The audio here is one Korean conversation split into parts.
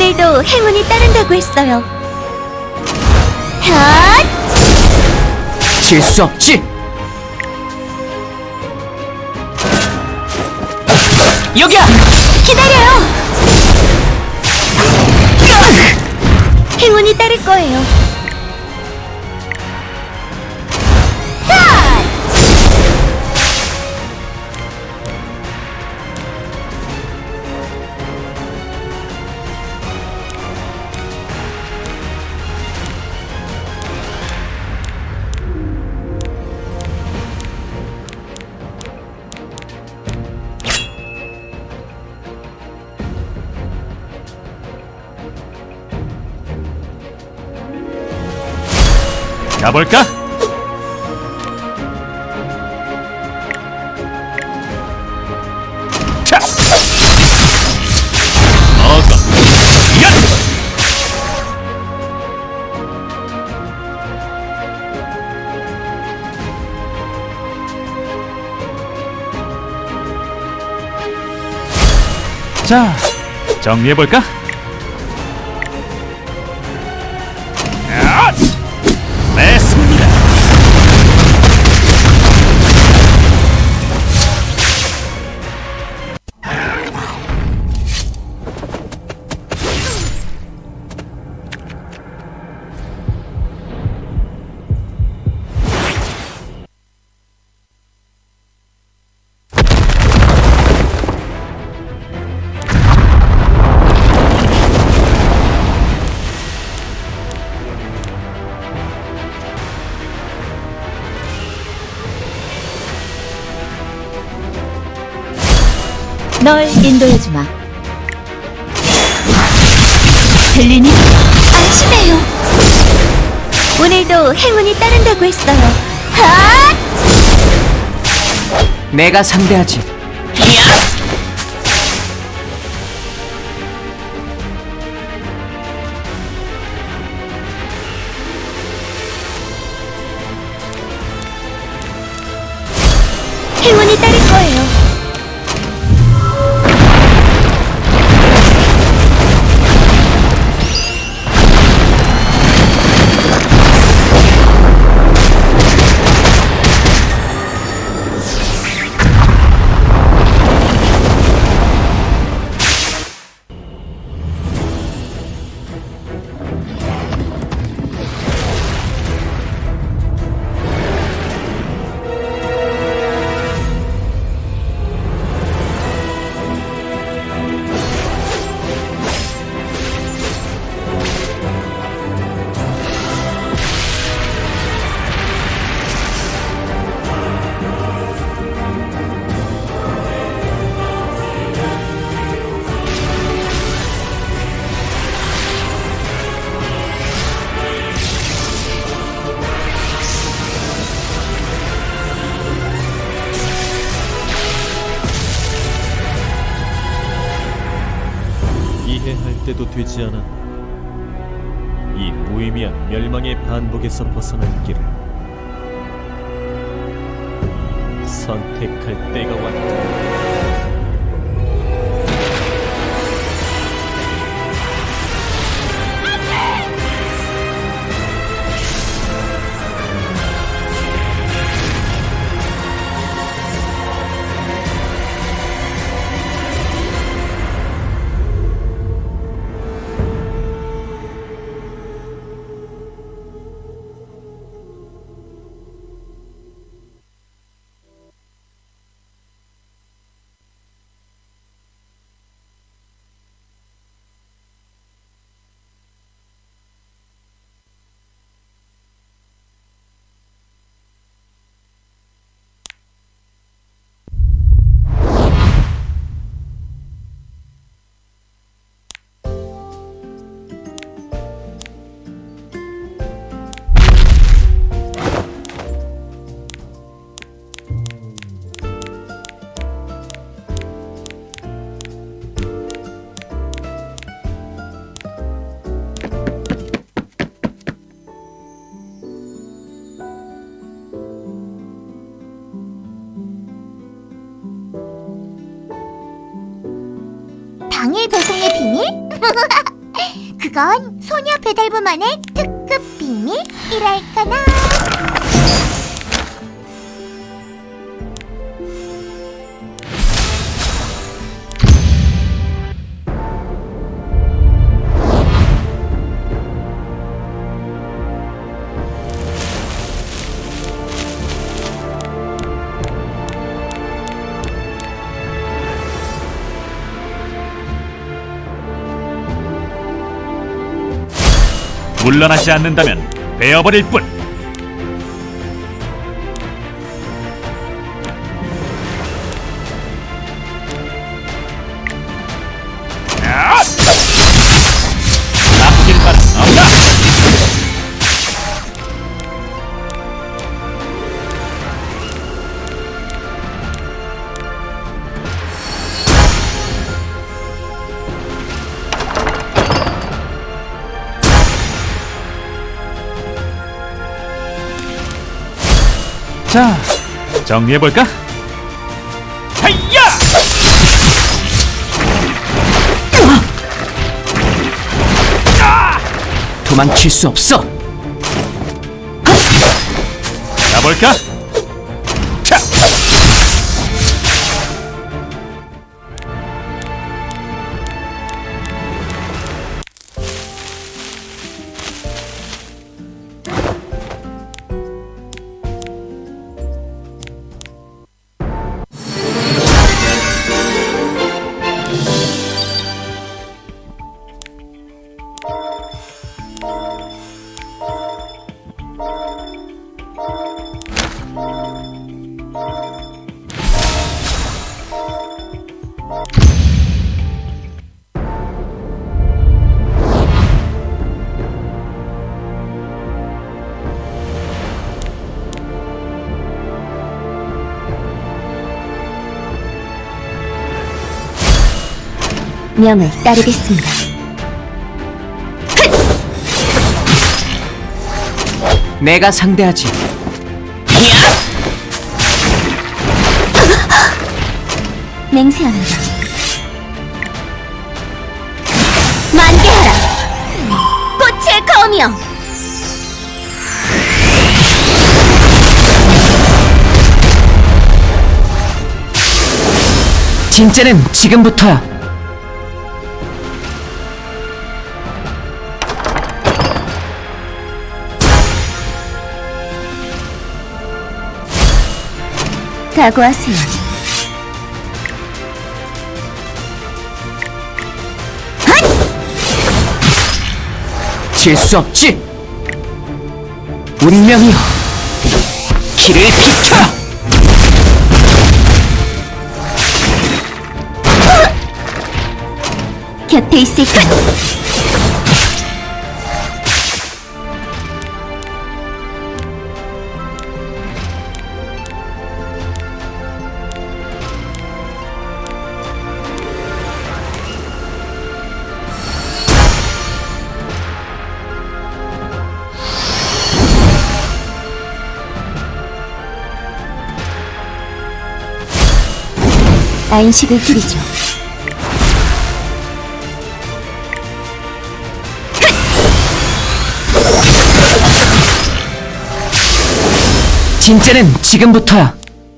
오늘도 행운이 따른다고 했어요. 핫! 질 수 없지! 여기야! 기다려요! 행운이 따를 거예요. 가볼까? 자! 먹어! 야! 자, 정리해볼까? 내 승리다! 널 인도해주마. 들리니? 안심해요. 오늘도 행운이 따른다고 했어요. 핫! 내가 상대하지. 행운이 따를 거예요. 이해할 때도 되지 않았나. 이 무의미한 멸망의 반복에서 벗어날 길을 선택할 때가 왔다. 방해 배송의 비밀? 그건 소녀 배달부만의 특급 비밀이랄까나. 물러나지 않는다면 베어버릴 뿐. 남길 바는 없다. 자, 정리해볼까? 하이야! 도망칠 수 없어. 가볼까? 차! 명을 따르겠습니다. 내가 상대하지. 맹세합니다. 만개하라! 꽃의 검이여! 진짜는 지금부터야. 각오하세요. 질 수 없지. 운명이여, 길을 비켜라. 곁에 있을까? 안식을 드리죠. 진짜는 지금부터야.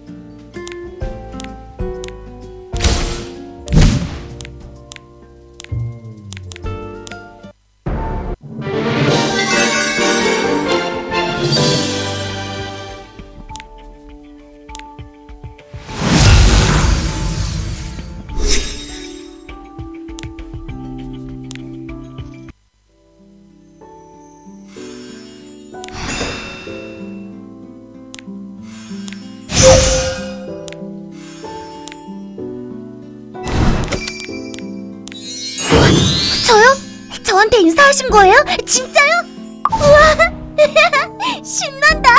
저요? 저한테 인사하신 거예요? 진짜요? 우와! 신난다!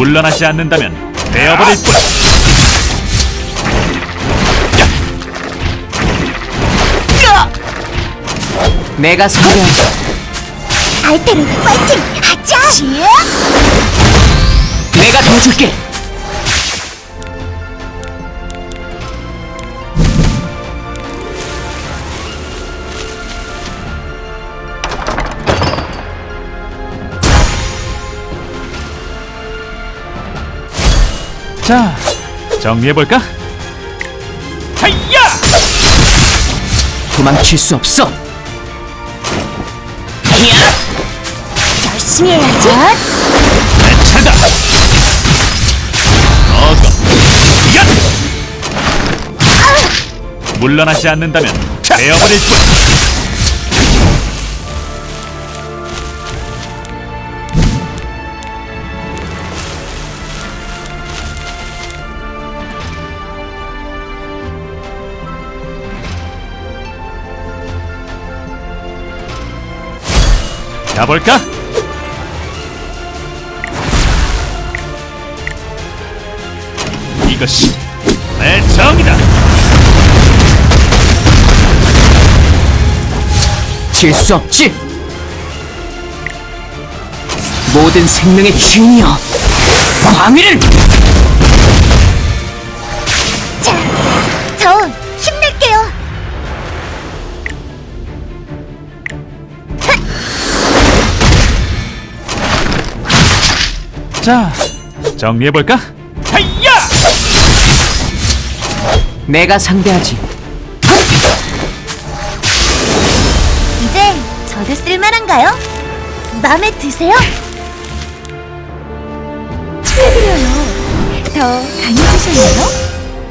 물러나지 않는다면 베어버릴 뿐. 내가 상대하지. 알테르 파이팅! 하자! 내가 도와줄게. 자, 정리해볼까? 하이야! 도망칠 수 없어. 열심히 해야지! 내 차다! 어거! 야! 물러나지 않는다면 베어버릴 뿐! 가볼까? 이것이 내 정이다. 질 수 없지. 모든 생명의 주인이여, 광위를! 자, 저 힘낼게요! 자, 정리해볼까? 하이야! 내가 상대하지. 이제 저도 쓸만한가요? 마음에 드세요? 축하드려요. 더 강해지셨나요?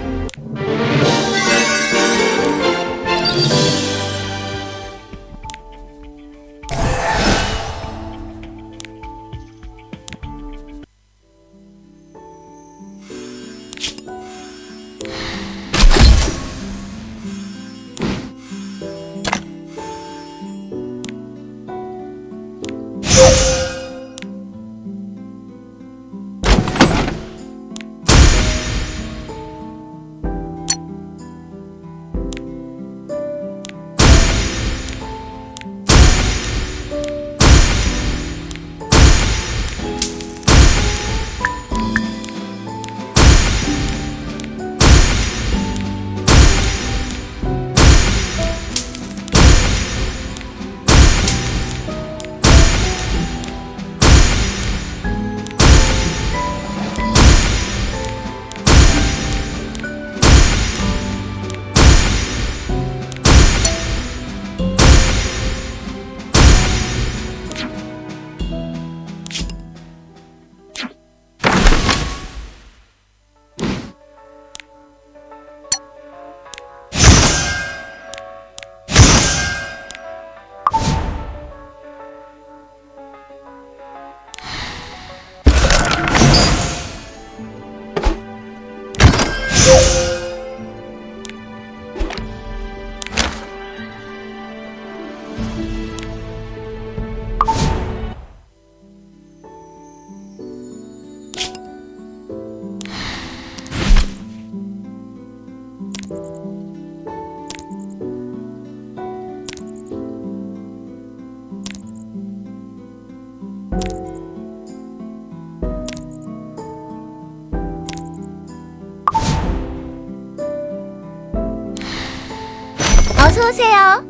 어서 오세요.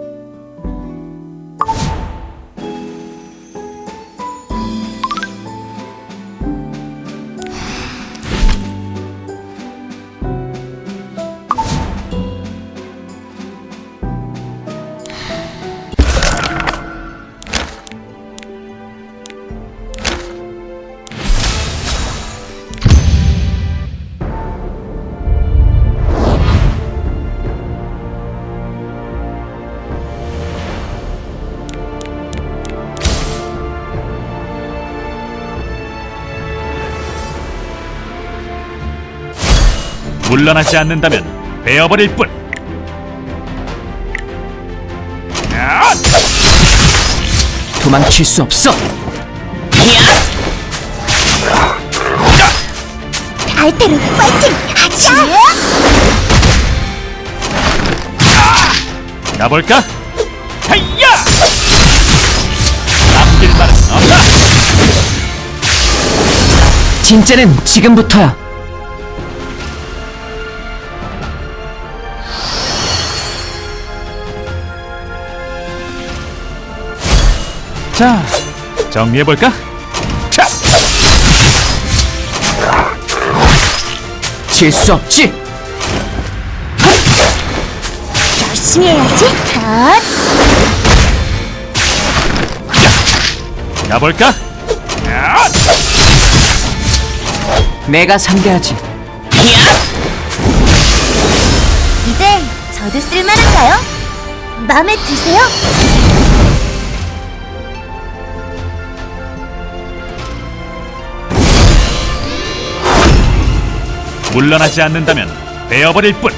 물러나지 않는다면 베어버릴 뿐. 도망칠 수 없어. 알테르 파이팅! 하자! 가볼까? 하이야! 남길 말은 없다! 진짜는 지금부터야. 자, 정리해볼까? 차! 질 수 없지. 열심히 해야지. 컷! 가볼까? 야! 내가 상대하지. 이제 저도 쓸만한가요? 마음에 드세요? 물러나지 않는다면 베어버릴 뿐.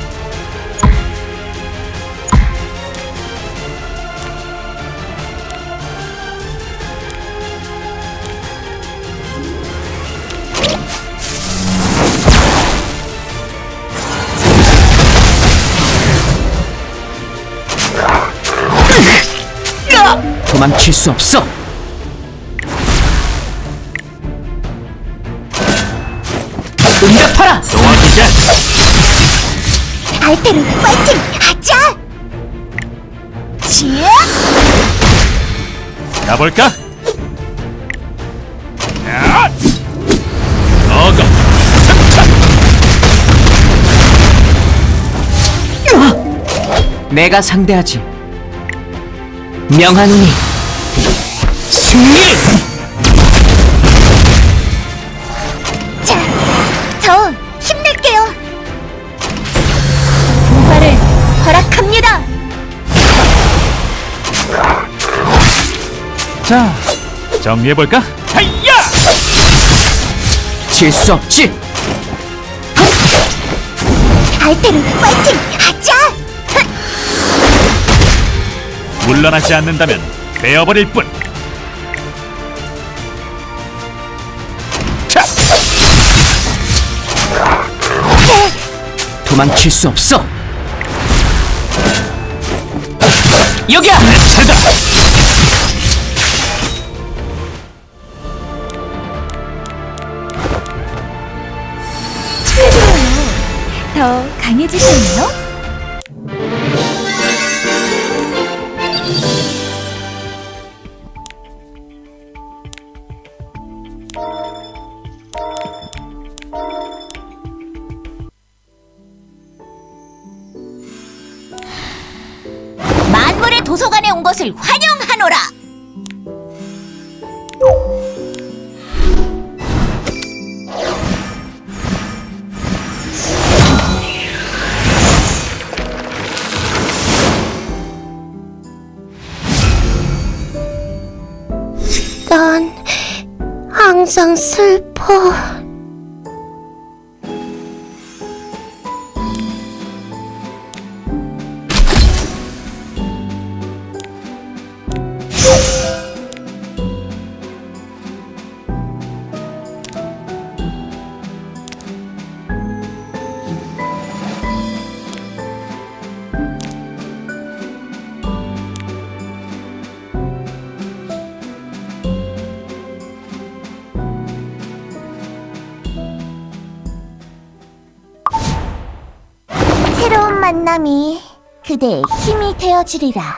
도망칠 수 없어. 응답하라. 도와주자. 알테르 파이팅! 하자! 지야! 가볼까? 야! 어거 승천. 내가 상대하지. 명하노니 승리! 자, 저 힘낼게요. 부활을 허락합니다. 자, 정리해볼까? 하이야! 질 수 없지. 알테르 파이팅! 하자! 물러나지 않는다면 베어버릴 뿐. 차! 도망칠 수 없어. 여기야. 내 차례다. 더 강해지셨나요? 만물의 도서관에 온 것을 환영하노라. 난 항상 슬퍼. 새로운 만남이 그대의 힘이 되어주리라.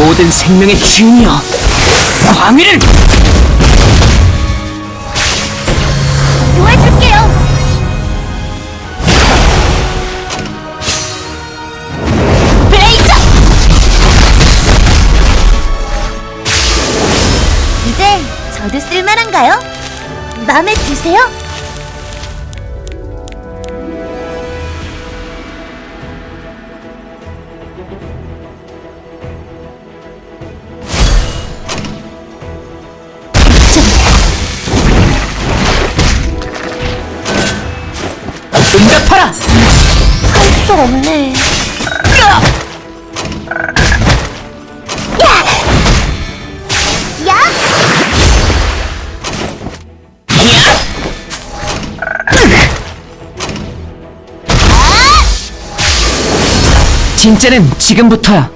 모든 생명의 주인이여, 광위를! 도와줄게요. 블레이저! 이제 저도 쓸만한가요? 마음에 드세요? 응답하라! 할 수 없네. 야! 진짜는 지금부터야.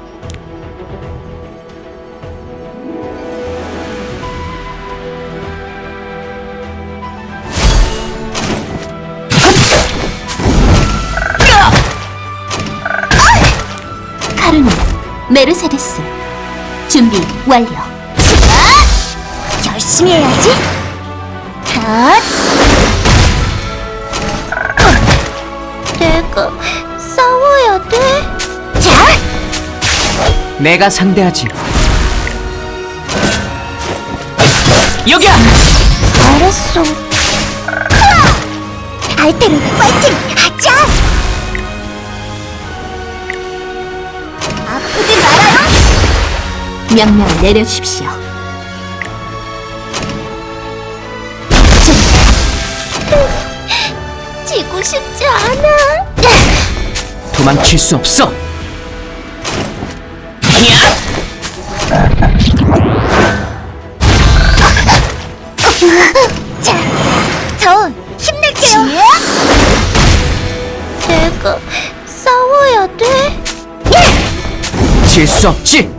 카르마, 메르세데스. 준비 완료. 열심히 해야지. 핫! 내가 싸워야 돼? 자! 내가 상대하지. 여기야! 알았어. 알테르 파이팅! 하자! 아프지 말아요! 명령을 내려주십시오. 지고 싶지 않아. 도망칠 수 없어. 자, 저 힘낼게요. 내가 싸워야 돼? 질 수 없지.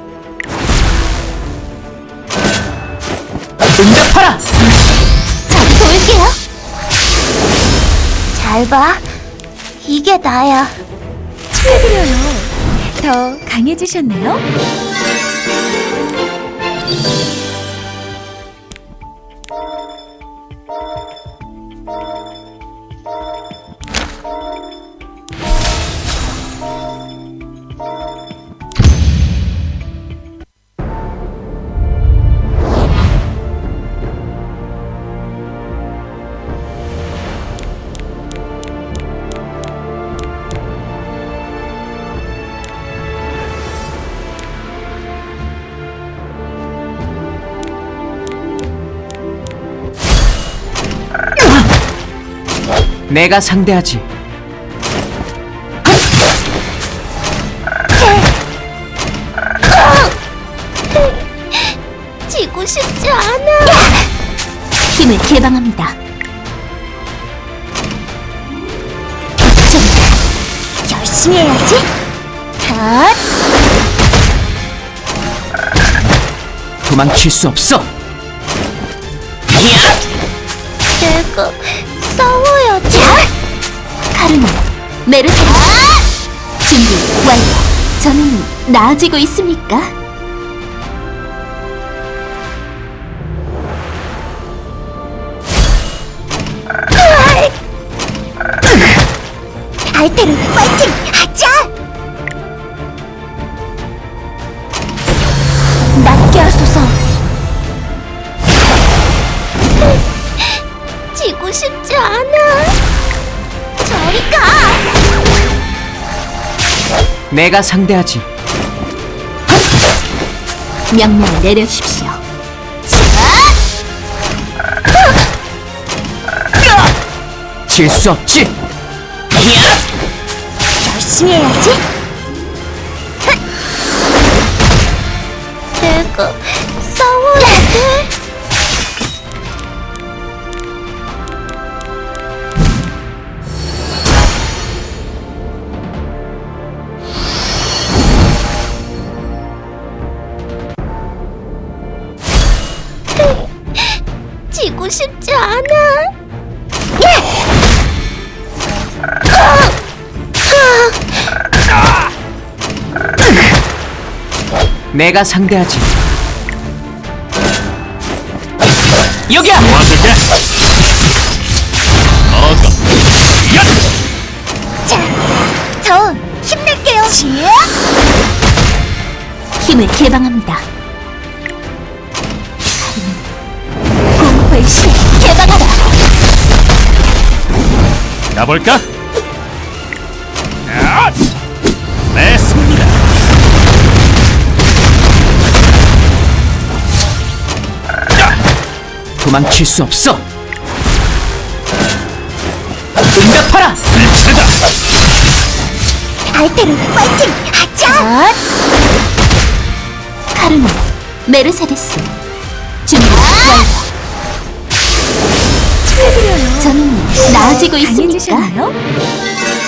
응답하라! 저도 도울게요. 잘 봐. 이게 나야. 축하드려요. 더 강해지셨나요? 내가 상대하지. 지고 싶지 않아. 힘을 개방합니다. 좀 열심히 해야지. 핫! 도망칠 수 없어. 내가 싸워야지. 카르마, 메르세데스. 준비 완료. 저는 나아지고 있습니까? 알테르 파이팅! 하자! 낫게 하소서. 지고 싶지 않아. 저리 가. 내가 상대하지. 명령을 내려주십시오. 질 수 없지. 열심히 해야지. 내가 싸워야 돼. 지고 싶지 않아. 내가 상대하지. 여기야! 도와줄게. 어거. 자, 저 힘낼게요. 힘을 개방합니다. 공포의 신 개방하라. 가볼까? 내 승리다. 도망칠 수 없어. 응답하라. 내 차례다. 알테르 파이팅! 하자! 카르마 메르세데스 준비 완료. 축하드려요. 저는 나아지고 있습니까? 강해지셨나요?